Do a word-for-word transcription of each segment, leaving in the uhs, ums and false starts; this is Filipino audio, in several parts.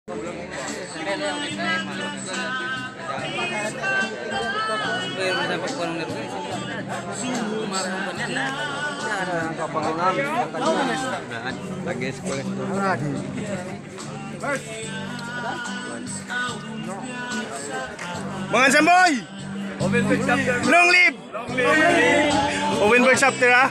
Mga Samboy! Long live! Ovenberg chapter ah!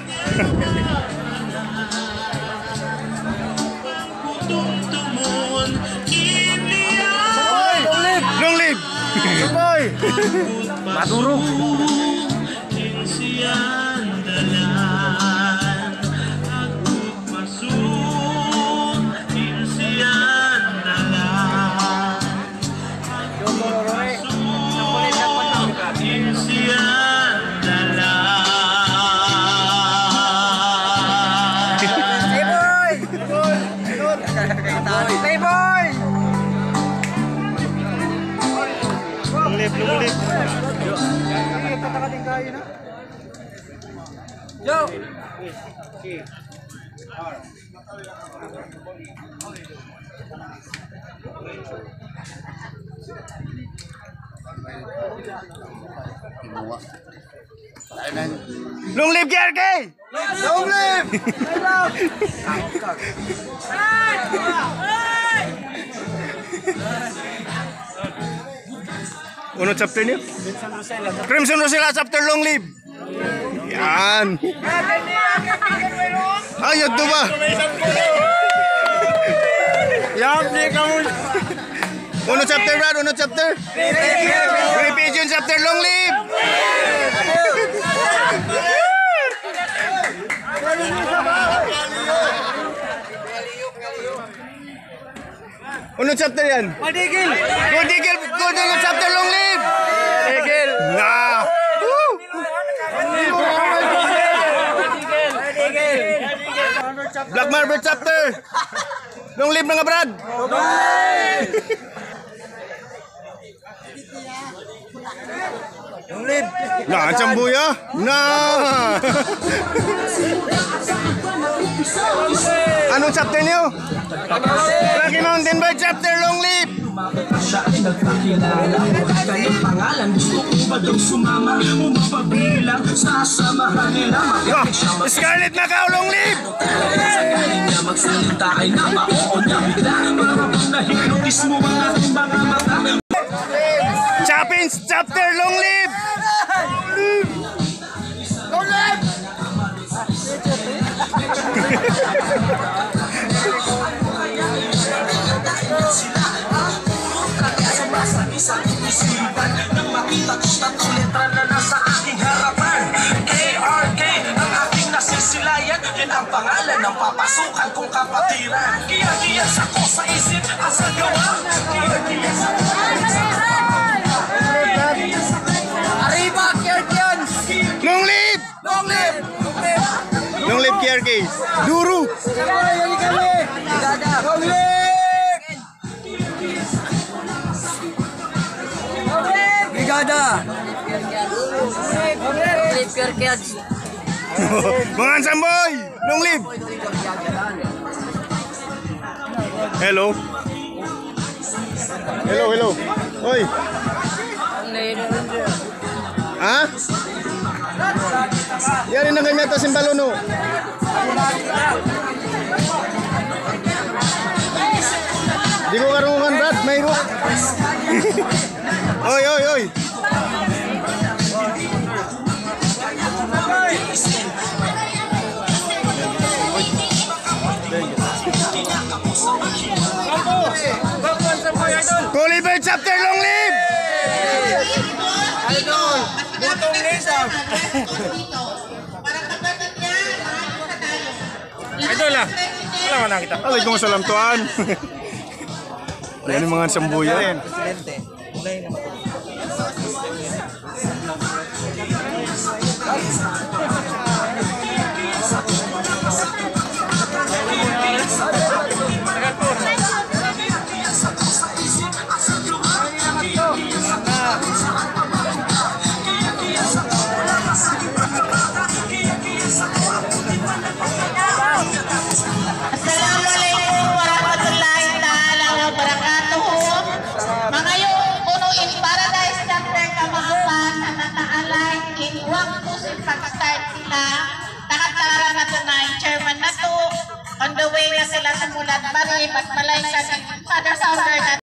Long live! Samboy! Maduro! Playboy! Lumulip, lumulip. Yo! Long live K R K! Long live! Ano chapter niyo? Crimson Rosella chapter long live. Yan. Ay, ito ba? Yan, di ka mo. Uno chapter, Brad? Uno chapter? Grey Pigeon chapter long live. Uno chapter yan? Madigil! Godigil! Godigil chapter long live! Godigil! Nah! Black Marble chapter! Long live mga Brad! Long live! Nah, ang chambuya! Nah! Anong chapter niyo? Rocky Mountain Bird chapter long live! Siya ay nagpakilala kanyang pangalan. Gusto ko ba daw sumama? Umapabilang sasamahan nila. Oh, Scarlet Macau long live! Sa galing niya magsalita ay napaoon na bigla. Marabang nahipnotis mo ang ating mga mata. Chapins chapter long live! Long live! Isang isipan nang makita ko's tatlong letra na nasa aking harapan. K R K ang aking nasisilayan. Yan ang pangalan ng papasukan kong kapatiran. Kiyakiyas ako sa isip at sa gawa. Kiyakiyas ako sa Arriba, Kirkian! Long live! Long live! Long live K R K! Duru! Long live! Brigada! Live Kirkian! Mga Samboy! Long live! Hello? Hello, hello. Hoy! Ha? Yari na ganyan to simbalono. Di ko karungan, Brad. Mayro. Oy, oy, oy. Kulibay chapter long live! Idol! Butong Lisa! Idol lah. Wala man kita. Alay kong salam tuan. Yan yung mga sambuya. Presidente. Ulay naman. Assalamualaikum warahmatullahi taala wabarakatuh. huwag po si pag-start sila. Nakatara na to na yung chairman na to. On the way na sila sa Mulat Bari, Bagmalay sa Father Founder na